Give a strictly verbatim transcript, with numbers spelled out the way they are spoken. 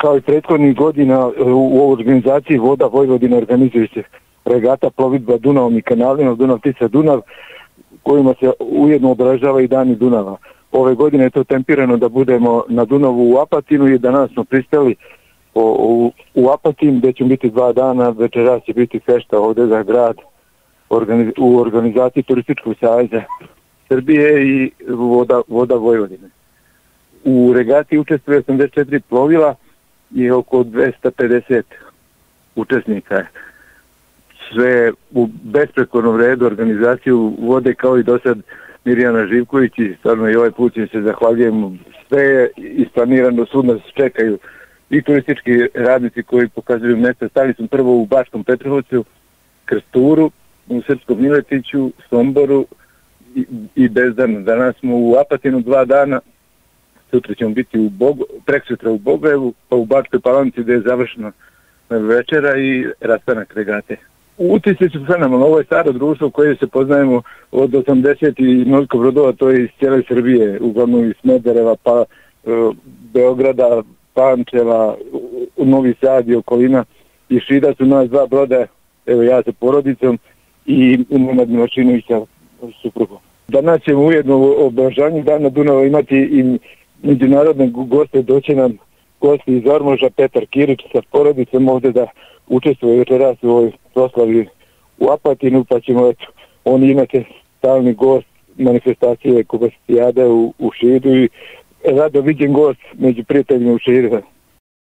kao i prethodnih godina u organizaciji Voda Vojvodine organizuje se regata plovidba Dunavom i kanalima Dunav-Tisa-Dunav, kojima se ujedno obeležava i dani Dunava. Ove godine je to tempirano da budemo na Dunavu u Apatinu i danas smo pristali u, u, u Apatin, gdje će biti dva dana, večeras će biti fešta ovdje za grad organiz, u organizaciji Turističkog saveza Srbije i Voda, Voda Vojvodine. U regati učestvuje osamdeset četiri plovila i oko dvesta pedeset učesnika. Sve u besprekornom redu organizaciju vode kao i do sad Mirjana Živković i stvarno i ovaj put se zahvaljujem. Sve je isplanirano, sud nas čekaju i turistički radnici koji pokazuju mjesta. Stali smo prvo u Bačkom Petrovcu, Krsturu, u Srpskom Miletiću, Somboru i, i Bezdanu. Danas smo u Apatinu dva dana, sutra ćemo biti u Bogo, preksutra u Bogojevu, pa u Bačkoj Palanci gdje je završena večera i rastanak regate. Utisci su fenomenalno, ovo je staro društvo koje se poznajemo od osamdeset i mnogo brodova, to je iz cijele Srbije, uglavnom iz Smedereva, pa e, Beograda, Pančeva, Novi Sad i okolina. I Šida su nas dva broda, evo ja sa porodicom i Nenad Milošinović sa suprugom. Danas ćemo ujedno u obeležavanju Dana Dunava imati i međunarodne goste, doće nam gosti iz Ormoža, Petar Kirić sa porodicom ovdje da učestvuje večeras u ovoj proslavi u Apatinu, pa ćemo eto, oni imate stalni gost manifestacije Kobasijade u, u Šidu i rado viđen gost među prijateljima u Šidu.